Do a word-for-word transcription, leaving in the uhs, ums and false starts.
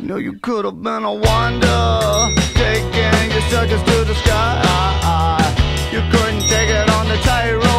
know you could have been a wonder, taking your circus to the sky. You couldn't take it on the tightrope.